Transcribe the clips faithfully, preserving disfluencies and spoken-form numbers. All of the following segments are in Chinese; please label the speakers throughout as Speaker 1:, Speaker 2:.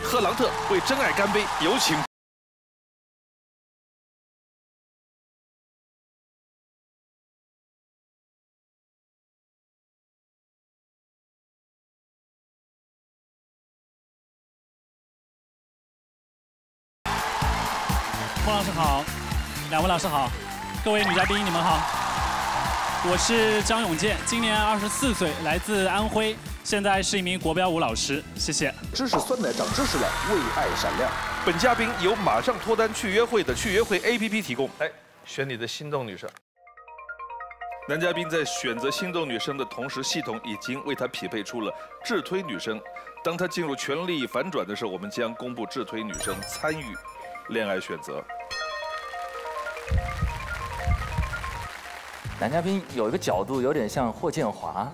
Speaker 1: 赫朗特为真爱干杯，有请。
Speaker 2: 孟老师好，两位老师好，各位女嘉宾你们好，我是张永健，今年二十四岁，来自安徽，现在是一名国标舞老师，谢谢。
Speaker 1: 知识酸奶长知识了，为爱闪亮。本嘉宾由马上脱单去约会的去约会 A P P 提供，来选你的心动女生。男嘉宾在选择心动女生的同时，系统已经为他匹配出了智推女生。当他进入权力反转的时候，我们将公布智推女生参与恋爱选择。
Speaker 3: 男嘉宾有一个角度有点像霍建华，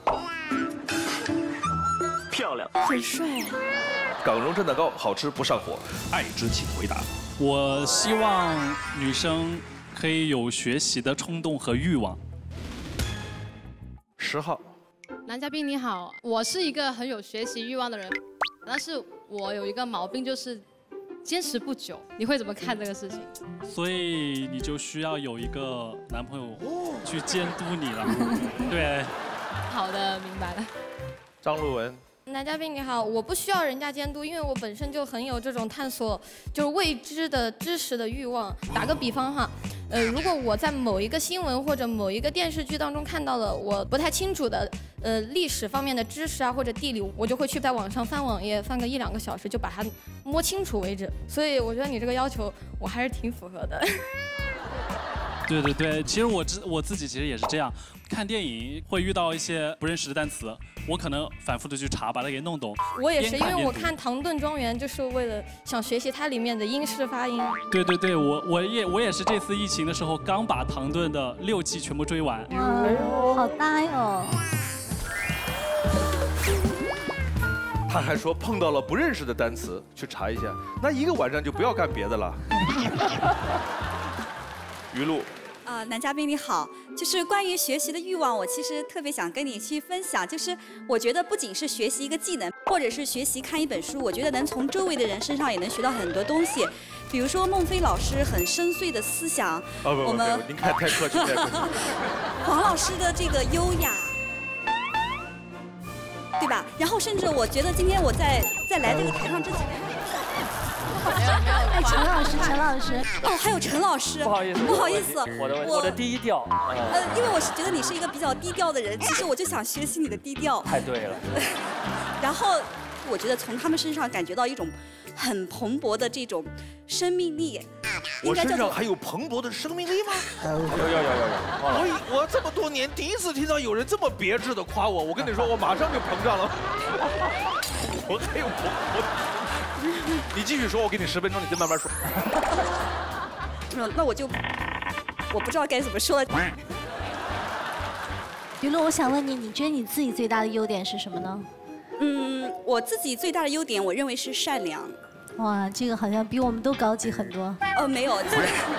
Speaker 2: 漂亮，
Speaker 4: 很帅。
Speaker 1: 港蓉蒸蛋糕好吃不上火，爱之请回答。
Speaker 2: 我希望女生可以有学习的冲动和欲望。
Speaker 1: 十号，
Speaker 4: 男嘉宾你好，我是一个很有学习欲望的人，但是我有一个毛病就是坚持不久。你会怎么看这个事情？
Speaker 2: 所以你就需要有一个男朋友去监督你了。对。
Speaker 4: 好的，明白了。
Speaker 1: 张璐雯。
Speaker 5: 男嘉宾你好，我不需要人家监督，因为我本身就很有这种探索就是未知的知识的欲望。打个比方哈，呃，如果我在某一个新闻或者某一个电视剧当中看到了我不太清楚的呃历史方面的知识啊或者地理，我就会去在网上翻网页翻个一两个小时，就把它摸清楚为止。所以我觉得你这个要求我还是挺符合的。
Speaker 2: 对对对，其实我自我自己其实也是这样，看电影会遇到一些不认识的单词，我可能反复的去查，把它给弄懂。
Speaker 5: 我也是，因为我看《唐顿庄园》就是为了想学习它里面的英式发音。
Speaker 2: 对对对，我我也我也是这次疫情的时候刚把《唐顿》的六季全部追完。
Speaker 6: 哎呦，好大哟！
Speaker 1: 他还说碰到了不认识的单词去查一下，那一个晚上就不要干别的了。于露。
Speaker 7: 啊、呃，男嘉宾你好，就是关于学习的欲望，我其实特别想跟你去分享。就是我觉得不仅是学习一个技能，或者是学习看一本书，我觉得能从周围的人身上也能学到很多东西。比如说孟非老师很深邃的思想，
Speaker 1: 哦不不不，您看太客气太客气。
Speaker 7: 黄老师的这个优雅，对吧？然后甚至我觉得今天我在在来这个台上之前。
Speaker 6: 哎，陈老师，陈老师，
Speaker 7: 哦，还有陈老师，
Speaker 3: 不好意思，
Speaker 7: 不好意思，
Speaker 3: 我的我的低调，
Speaker 7: 呃，因为我是觉得你是一个比较低调的人，其实我就想学习你的低调。
Speaker 3: 太对了。
Speaker 7: 然后，我觉得从他们身上感觉到一种很蓬勃的这种生命力。
Speaker 1: 我身上还有蓬勃的生命力吗？
Speaker 3: 有有有有有。
Speaker 1: 我我这么多年第一次听到有人这么别致的夸我，我跟你说，我马上就膨胀了。我还有蓬勃。 你继续说，我给你十分钟，你再慢慢说。
Speaker 7: 那那我就我不知道该怎么说了。
Speaker 6: 于露，我想问你，你觉得你自己最大的优点是什么呢？
Speaker 7: 嗯，我自己最大的优点，我认为是善良。
Speaker 6: 哇，这个好像比我们都高级很多。
Speaker 7: 哦，没有。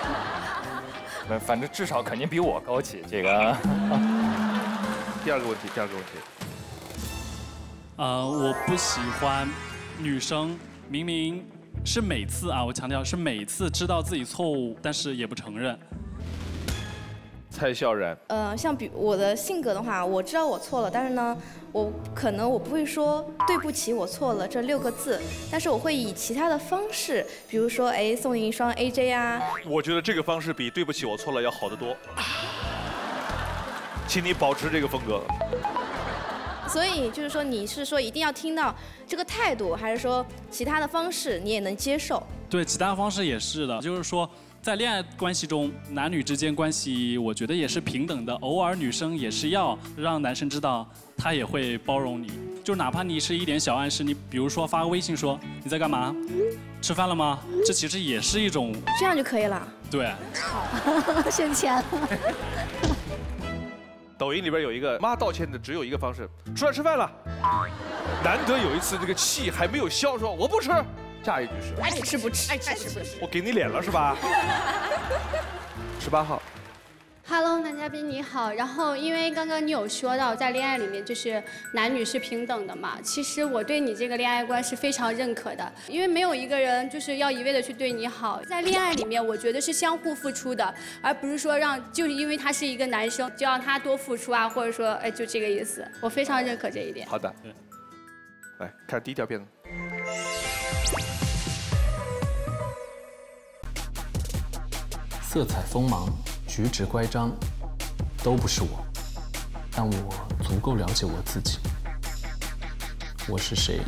Speaker 3: 反正至少肯定比我高级。这个。
Speaker 1: 第二个问题，第二个问题。
Speaker 2: 呃，我不喜欢女生。 明明是每次啊，我强调是每次知道自己错误，但是也不承认。
Speaker 1: 蔡孝然，
Speaker 8: 呃，像比我的性格的话，我知道我错了，但是呢，我可能我不会说对不起，我错了这六个字，但是我会以其他的方式，比如说，哎，送你一双 A J 啊。
Speaker 1: 我觉得这个方式比对不起我错了要好得多，请你保持这个风格。
Speaker 8: 所以就是说，你是说一定要听到这个态度，还是说其他的方式你也能接受？
Speaker 2: 对，其他方式也是的，就是说，在恋爱关系中，男女之间关系，我觉得也是平等的。偶尔女生也是要让男生知道，他也会包容你。就哪怕你是一点小暗示，你比如说发个微信说你在干嘛，吃饭了吗？这其实也是一种。
Speaker 8: 这样就可以了。
Speaker 2: 对。
Speaker 6: 好，省钱了。
Speaker 1: 抖音里边有一个妈道歉的，只有一个方式，出来吃饭了。难得有一次这个气还没有消，说我不吃。下一句是
Speaker 8: 爱吃不吃，爱吃不吃。
Speaker 1: 我给你脸了是吧？十八号，
Speaker 9: Hello， 男嘉宾你好。然后，因为刚刚你有说到，在恋爱里面就是男女是平等的嘛。其实我对你这个恋爱观是非常认可的，因为没有一个人就是要一味的去对你好。在恋爱里面，我觉得是相互付出的，而不是说让就是因为他是一个男生就让他多付出啊，或者说哎就这个意思。我非常认可这一点。
Speaker 1: 好的，来看第一条片子。
Speaker 10: 色彩锋芒。 举止乖张，都不是我，但我足够了解我自己。我是谁？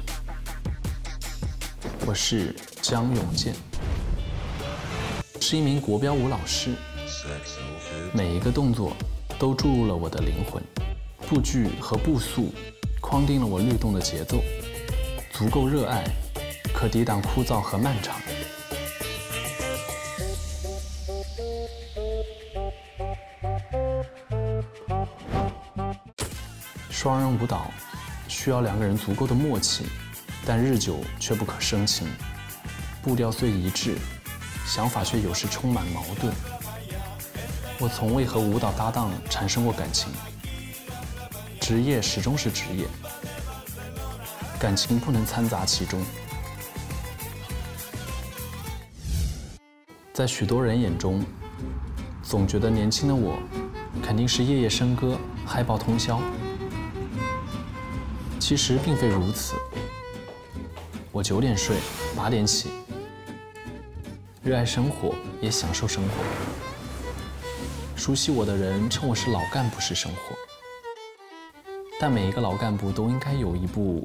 Speaker 10: 我是江永健，是一名国标舞老师。每一个动作都注入了我的灵魂，步距和步速框定了我律动的节奏，足够热爱，可抵挡枯燥和漫长。 双人舞蹈需要两个人足够的默契，但日久却不可生情。步调虽一致，想法却有时充满矛盾。我从未和舞蹈搭档产生过感情，职业始终是职业，感情不能掺杂其中。在许多人眼中，总觉得年轻的我肯定是夜夜笙歌、嗨爆通宵。 其实并非如此，我九点睡，八点起，热爱生活，也享受生活。熟悉我的人称我是老干部式生活，但每一个老干部都应该有一部。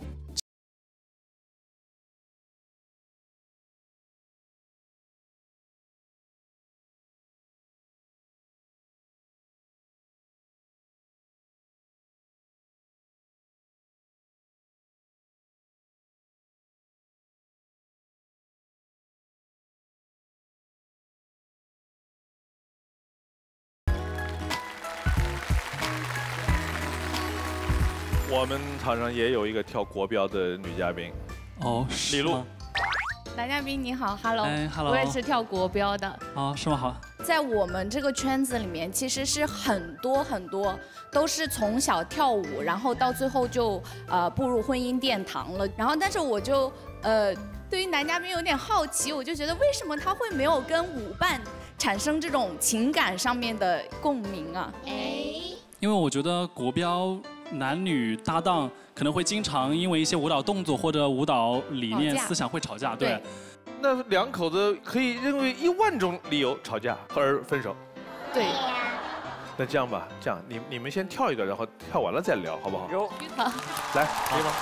Speaker 1: 我们场上也有一个跳国标的女嘉宾，
Speaker 2: 哦，
Speaker 1: 李璐。
Speaker 11: 男嘉宾你好 ，Hello，
Speaker 2: 哎 ，Hello，
Speaker 11: 我也是跳国标的。
Speaker 2: 哦，是吗？好。
Speaker 11: 在我们这个圈子里面，其实是很多很多都是从小跳舞，然后到最后就呃步入婚姻殿堂了。然后，但是我就呃对于男嘉宾有点好奇，我就觉得为什么他会没有跟舞伴产生这种情感上面的共鸣啊？哎，
Speaker 2: 因为我觉得国标。 男女搭档可能会经常因为一些舞蹈动作或者舞蹈理念、思想会吵架，对。
Speaker 1: 那两口子可以因为一万种理由吵架而分手。
Speaker 11: 对。
Speaker 1: 那这样吧，这样你你们先跳一个，然后跳完了再聊，好不好？
Speaker 3: 有。
Speaker 11: 好。
Speaker 1: 来，可以吗？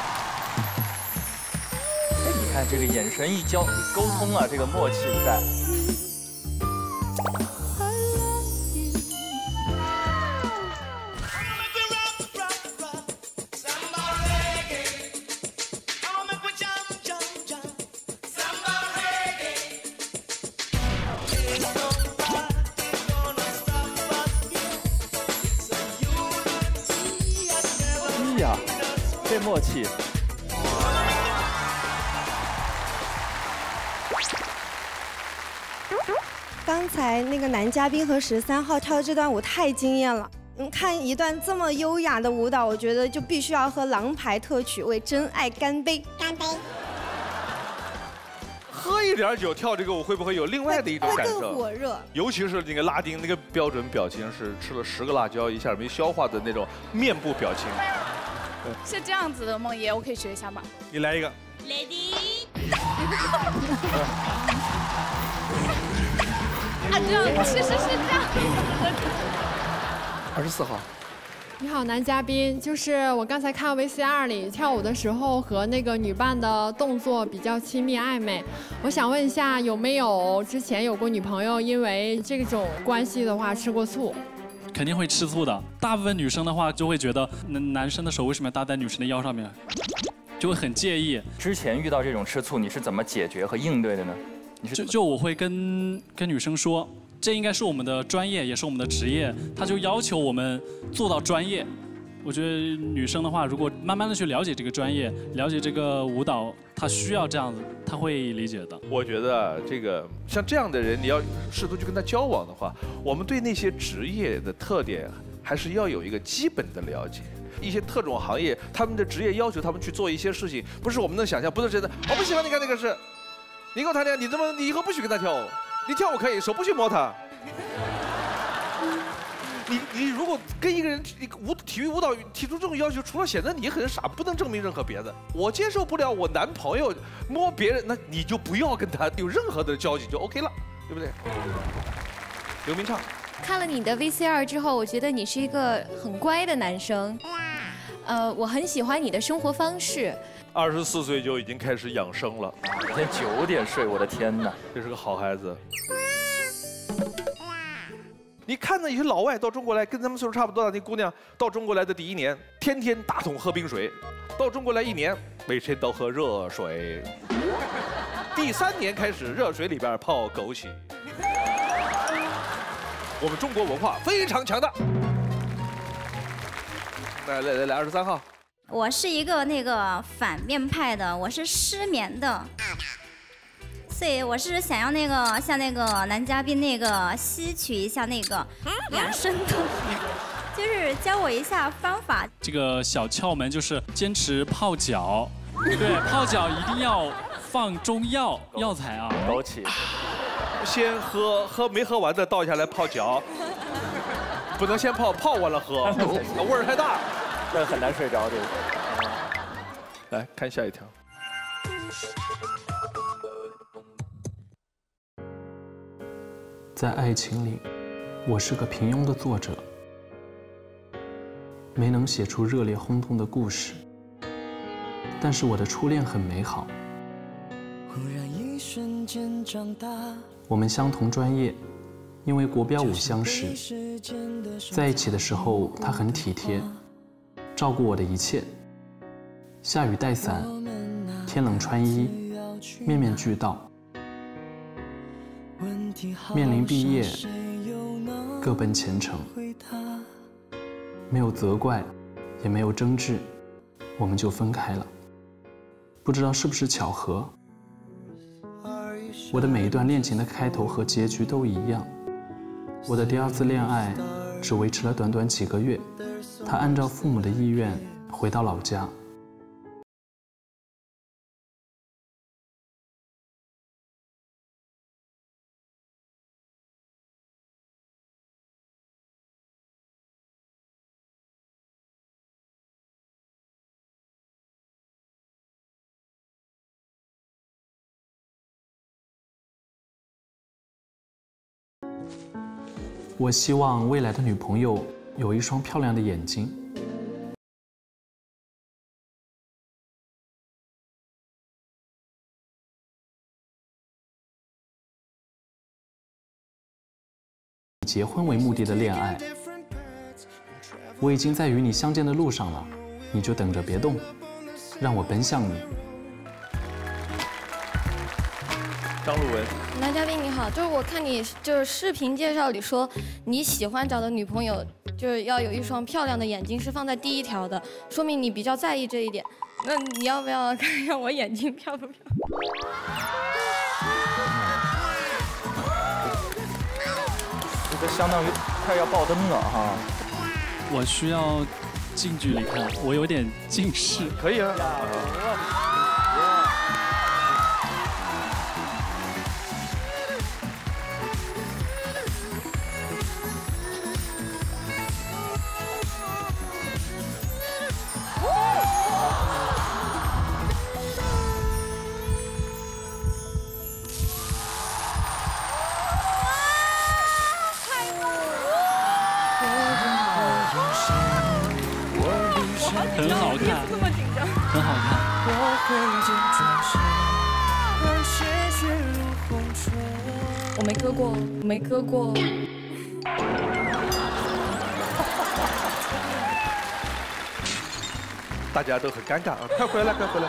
Speaker 3: 哎，你看这个眼神一交一沟通啊，这个默契在。
Speaker 1: 呀，
Speaker 3: 这默契。
Speaker 12: 刚才那个男嘉宾和十三号跳的这段舞太惊艳了。嗯，看一段这么优雅的舞蹈，我觉得就必须要喝狼牌特曲为真爱干杯！干杯！
Speaker 1: 喝一点酒跳这个舞会不会有另外的一种感受？
Speaker 12: 会更火热。
Speaker 1: 尤其是那个拉丁那个标准表情是吃了十个辣椒一下没消化的那种面部表情。
Speaker 11: 是这样子的吗？爷，我可以学一下吗？
Speaker 1: 你来一个。
Speaker 11: Lady。啊，这样其实是这样。
Speaker 1: 二十四号。
Speaker 13: 你好，男嘉宾，就是我刚才看 V C R 里跳舞的时候和那个女伴的动作比较亲密暧昧，我想问一下，有没有之前有过女朋友因为这种关系的话吃过醋？
Speaker 2: 肯定会吃醋的。大部分女生的话就会觉得，男男生的手为什么要搭在女生的腰上面，就会很介意。
Speaker 3: 之前遇到这种吃醋，你是怎么解决和应对的呢？你是
Speaker 2: 就就我会跟跟女生说。这应该是我们的专业，也是我们的职业，他就要求我们做到专业， 我觉得女生的话，如果慢慢的去了解这个专业，了解这个舞蹈，她需要这样子，她会理解的。
Speaker 1: 我觉得这个像这样的人，你要试图去跟他交往的话，我们对那些职业的特点还是要有一个基本的了解。一些特种行业，他们的职业要求他们去做一些事情，不是我们能想象，不是真的。我不喜欢你干那个事，你跟我谈恋爱，你怎么你以后不许跟他跳舞？你跳舞可以，手不许摸他。你你如果跟一个人舞体育舞蹈提出这种要求，除了显得你很傻，不能证明任何别的。我接受不了我男朋友摸别人，那你就不要跟他有任何的交集，就 OK 了，对不对？刘明畅，
Speaker 14: 看了你的 V C R 之后，我觉得你是一个很乖的男生，呃，我很喜欢你的生活方式。
Speaker 1: 二十四岁就已经开始养生了，
Speaker 3: 每天九点睡，我的天哪，
Speaker 1: 这是个好孩子。你看那些老外到中国来，跟他们岁数差不多的那姑娘，到中国来的第一年，天天大桶喝冰水；到中国来一年，每天都喝热水。第三年开始，热水里边泡枸杞。我们中国文化非常强大。来来来来，二十三号。
Speaker 15: 我是一个那个反面派的，我是失眠的。所以我是想要那个像那个男嘉宾那个吸取一下那个养生的，就是教我一下方法。
Speaker 2: 这个小窍门就是坚持泡脚，对，泡脚一定要放中药药材啊，
Speaker 3: 枸杞。
Speaker 1: 先喝喝没喝完的倒下来泡脚，不能先泡泡完了喝，味儿太大，
Speaker 3: 那很难睡着这个。
Speaker 1: 来看下一条。
Speaker 10: 在爱情里，我是个平庸的作者，没能写出热烈轰动的故事。但是我的初恋很美好。我们相同专业，因为国标舞相识。在一起的时候，他很体贴，照顾我的一切。下雨带伞，天冷穿衣，面面俱到。面临毕业，各奔前程，没有责怪，也没有争执，我们就分开了。不知道是不是巧合，我的每一段恋情的开头和结局都一样。我的第二次恋爱只维持了短短几个月，他按照父母的意愿回到老家。我希望未来的女朋友有一双漂亮的眼睛。以结婚为目的的恋爱，我已经在与你相见的路上了，你就等着别动，让我奔向你。
Speaker 1: 张璐雯，
Speaker 5: 男嘉宾你好，就是我看你就是视频介绍里说你喜欢找的女朋友就是要有一双漂亮的眼睛，是放在第一条的，说明你比较在意这一点。那你要不要看一下我眼睛漂不漂亮？
Speaker 3: 这相当于快要爆灯了哈。
Speaker 2: 我需要近距离看，我有点近视。
Speaker 1: 可以啊。
Speaker 2: 很好看，很好看。
Speaker 5: 我没割过，没割过。
Speaker 1: 大家都很尴尬啊！快回来，快回来！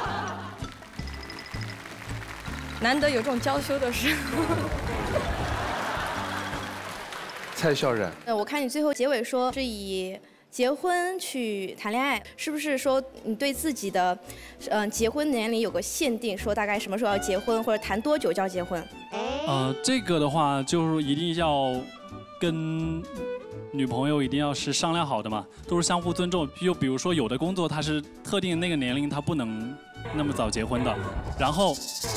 Speaker 5: 难得有这种娇羞的时候。
Speaker 1: 蔡孝冉，
Speaker 8: 呃，我看你最后结尾说是以结婚去谈恋爱，是不是说你对自己的，嗯、呃，结婚年龄有个限定，说大概什么时候要结婚，或者谈多久就要结婚？
Speaker 2: 呃，这个的话就是一定要跟女朋友一定要是商量好的嘛，都是相互尊重。就比如说有的工作它是特定那个年龄，它不能那么早结婚的，然后。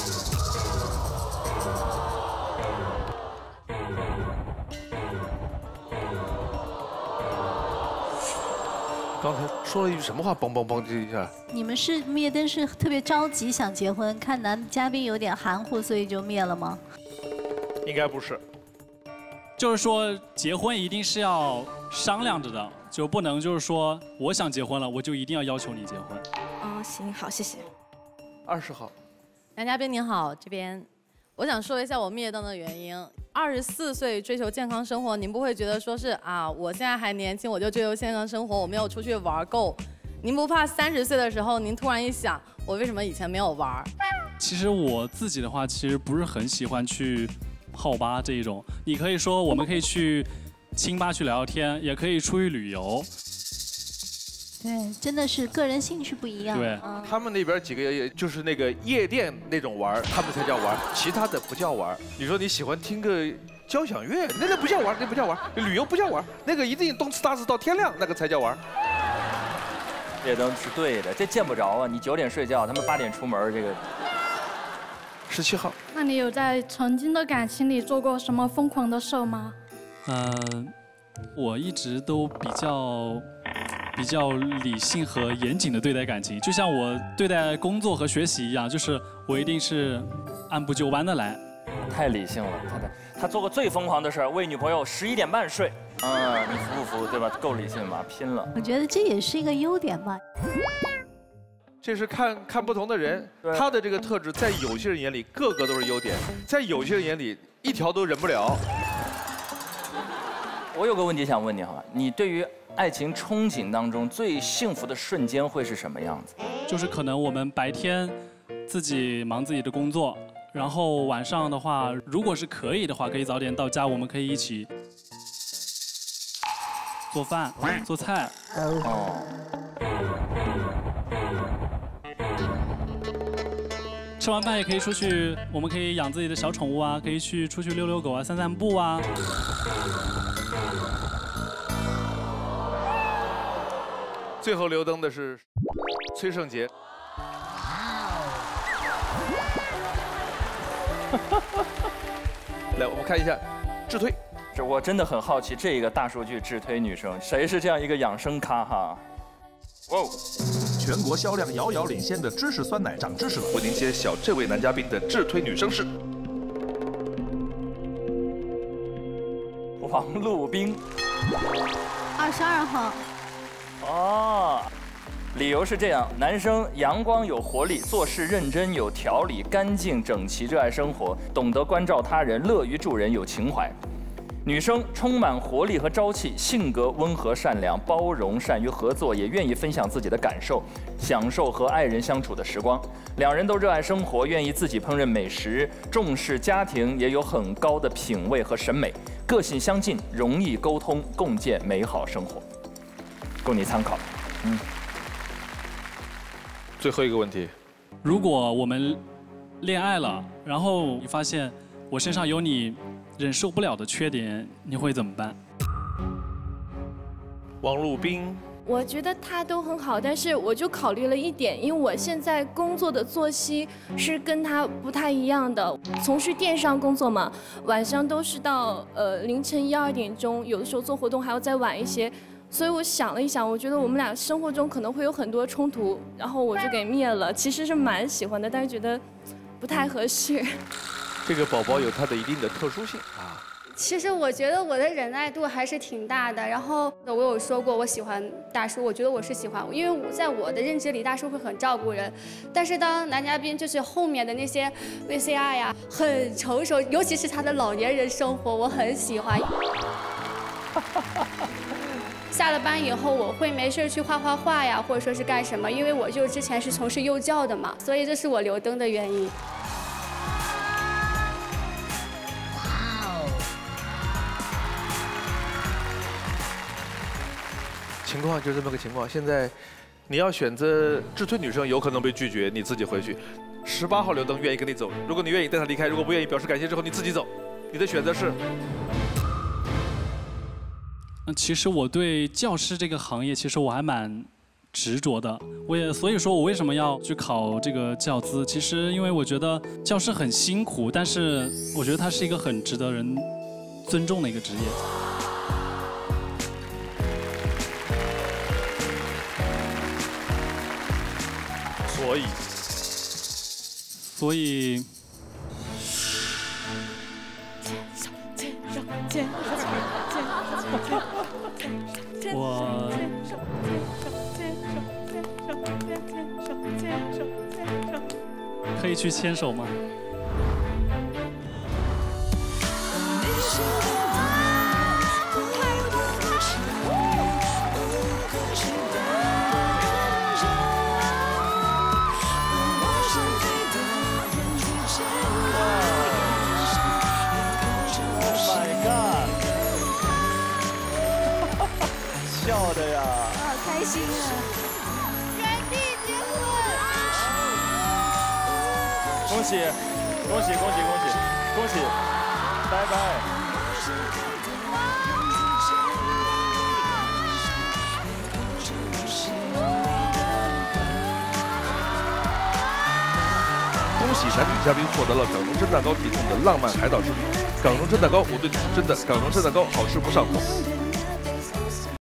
Speaker 1: 刚才说了一句什么话？梆梆梆这一下。
Speaker 6: 你们是灭灯是特别着急想结婚，看男嘉宾有点含糊，所以就灭了吗？
Speaker 1: 应该不是。
Speaker 2: 就是说结婚一定是要商量着的，就不能就是说我想结婚了，我就一定要要求你结婚。
Speaker 8: 哦，行，好，谢谢。
Speaker 1: 二十号，
Speaker 16: 男嘉宾您好，这边我想说一下我灭灯的原因。二十四岁追求健康生活，您不会觉得说是啊，我现在还年轻，我就追求健康生活，我没有出去玩够。您不怕三十岁的时候，您突然一想，我为什么以前没有玩？
Speaker 2: 其实我自己的话，其实不是很喜欢去泡吧这一种。你可以说我们可以去清吧去聊聊天，也可以出去旅游。
Speaker 6: 对，真的是个人兴趣不一样。
Speaker 1: 对，嗯、他们那边几个就是那个夜店那种玩，他们才叫玩，其他的不叫玩。你说你喜欢听个交响乐，那那不叫玩，那不叫玩。旅游不叫玩，那个一定动次打次到天亮，那个才叫玩。
Speaker 3: 夜灯是对的，这见不着啊！你九点睡觉，他们八点出门，这个。
Speaker 1: 十七号。
Speaker 17: 那你有在曾经的感情里做过什么疯狂的事吗？
Speaker 2: 嗯、呃，我一直都比较。比较理性和严谨的对待感情，就像我对待工作和学习一样，就是我一定是按部就班的来。
Speaker 3: 太理性了，他他做过最疯狂的事儿，为女朋友十一点半睡。嗯，你服不服？对吧？够理性吧？拼了。
Speaker 6: 我觉得这也是一个优点吧。
Speaker 1: 这是看看不同的人，他的这个特质在有些人眼里个个都是优点，在有些人眼里一条都忍不了。
Speaker 3: 我有个问题想问你哈，你对于爱情憧憬当中最幸福的瞬间会是什么样子？
Speaker 2: 就是可能我们白天自己忙自己的工作，然后晚上的话，如果是可以的话，可以早点到家，我们可以一起做饭、做菜。哦。吃完饭也可以出去，我们可以养自己的小宠物啊，可以去出去遛遛狗啊、散散步啊。
Speaker 1: 最后留灯的是崔胜杰。来，我们看一下智推。
Speaker 3: 这我真的很好奇，这个大数据智推女生，谁是这样一个养生咖哈？
Speaker 18: 哇哦！全国销量遥遥领先的芝士酸奶长知识了。
Speaker 1: 为您揭晓这位男嘉宾的智推女生是
Speaker 3: 王路兵。
Speaker 6: 二十二号。
Speaker 3: 哦，理由是这样：男生阳光有活力，做事认真有条理，干净整齐，热爱生活，懂得关照他人，乐于助人，有情怀。女生充满活力和朝气，性格温和善良，包容，善于合作，也愿意分享自己的感受，享受和爱人相处的时光。两人都热爱生活，愿意自己烹饪美食，重视家庭，也有很高的品味和审美，个性相近，容易沟通，共建美好生活。供你参考。嗯。
Speaker 1: 最后一个问题，
Speaker 2: 如果我们恋爱了，然后你发现我身上有你忍受不了的缺点，你会怎么办？
Speaker 1: 王路兵。
Speaker 19: 我觉得他都很好，但是我就考虑了一点，因为我现在工作的作息是跟他不太一样的，从事电商工作嘛，晚上都是到呃凌晨一二点钟，有的时候做活动还要再晚一些，所以我想了一想，我觉得我们俩生活中可能会有很多冲突，然后我就给灭了。其实是蛮喜欢的，但是觉得不太合适。
Speaker 1: 这个宝宝有他的一定的特殊性啊。
Speaker 9: 其实我觉得我的忍耐度还是挺大的。然后我有说过我喜欢大叔，我觉得我是喜欢，因为我在我的认知里，大叔会很照顾人。但是当男嘉宾就是后面的那些 V C R 呀，很成熟，尤其是他的老年人生活，我很喜欢。下了班以后，我会没事去画画画呀，或者说是干什么，因为我就之前是从事幼教的嘛，所以这是我留灯的原因。
Speaker 1: 情况就是这么个情况。现在你要选择智推女生，有可能被拒绝，你自己回去。十八号刘登愿意跟你走，如果你愿意带他离开，如果不愿意表示感谢之后，你自己走。你的选择是？
Speaker 2: 嗯，其实我对教师这个行业，其实我还蛮执着的。我也所以说我为什么要去考这个教资？其实因为我觉得教师很辛苦，但是我觉得他是一个很值得人尊重的一个职业。
Speaker 1: 所以，
Speaker 2: 所以。我可以去牵手吗？
Speaker 3: 笑的呀！
Speaker 6: 好开心啊！
Speaker 5: 原地结婚！
Speaker 3: 恭喜，恭喜，恭喜，恭喜，恭喜！拜拜！
Speaker 1: 恭喜男女嘉宾获得了港荣臻蛋糕提供的浪漫海岛之旅。港荣臻蛋糕，我对你是真的。港荣臻蛋糕好吃不上火。